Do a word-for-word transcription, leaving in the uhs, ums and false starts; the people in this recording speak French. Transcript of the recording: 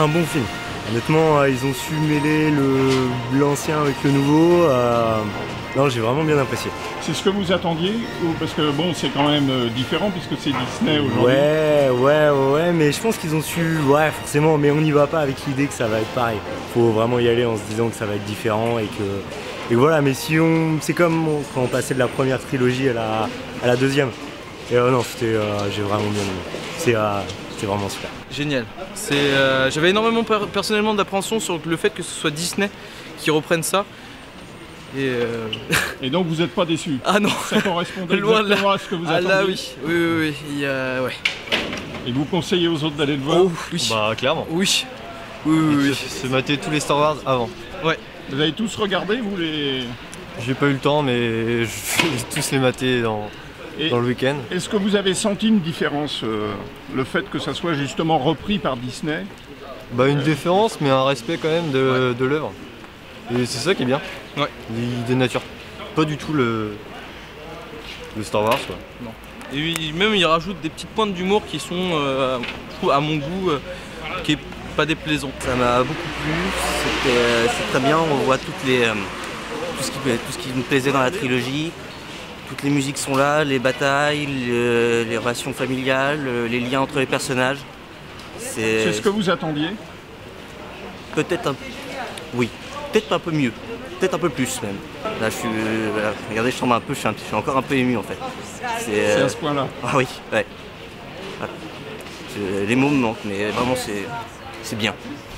un bon film. Honnêtement, euh, ils ont su mêler le l'ancien avec le nouveau. Euh... Non, j'ai vraiment bien apprécié. C'est ce que vous attendiez ou parce que bon, c'est quand même euh, différent puisque c'est Disney aujourd'hui. Ouais, ouais, ouais, mais je pense qu'ils ont su, ouais, forcément, mais on n'y va pas avec l'idée que ça va être pareil. Faut vraiment y aller en se disant que ça va être différent et que, et voilà. Mais si on, c'est comme quand on passait de la première trilogie à la, à la deuxième. Et euh, non, c'était, euh, j'ai vraiment bien aimé. C'est, euh, c'est vraiment super. Génial. C'est, euh, j'avais énormément per personnellement d'appréhension sur le fait que ce soit Disney qui reprenne ça. Et, euh... et donc vous n'êtes pas déçu? Ah non. Ça correspondait Loin exactement là. à ce que vous ah attendiez? là oui, oui, oui, oui. Il y a... ouais. Et vous conseillez aux autres d'aller le voir? Oh oui. Bah clairement. Oui. Oui, oui, oui. Se mater tous les Star Wars avant. Ouais. Vous avez tous regardé, vous les... J'ai pas eu le temps, mais je vais tous les mater dans, et dans le week-end. Est-ce que vous avez senti une différence, euh, le fait que ça soit justement repris par Disney? Bah une euh... différence, mais un respect quand même de, ouais. de l'œuvre. Et c'est ça qui est bien. Ouais. Il dénature pas du tout le, le Star Wars, quoi. Non. Et même il rajoute des petites pointes d'humour qui sont, euh, à mon goût, euh, qui est pas déplaisant. Ça m'a beaucoup plu. C'est très bien. On voit toutes les, euh, tout, ce qui, tout ce qui me plaisait dans la trilogie. Toutes les musiques sont là, les batailles, le, les relations familiales, les liens entre les personnages. C'est ce que vous attendiez? Peut-être un... Oui, peut-être un peu mieux. Peut-être un peu plus même. Là, je suis... Voilà. Regardez, je tombe un peu, je suis, un... je suis encore un peu ému en fait. C'est euh... à ce point-là? Ah oui, ouais. Voilà. Je... Les mots me manquent, mais vraiment c'est bien.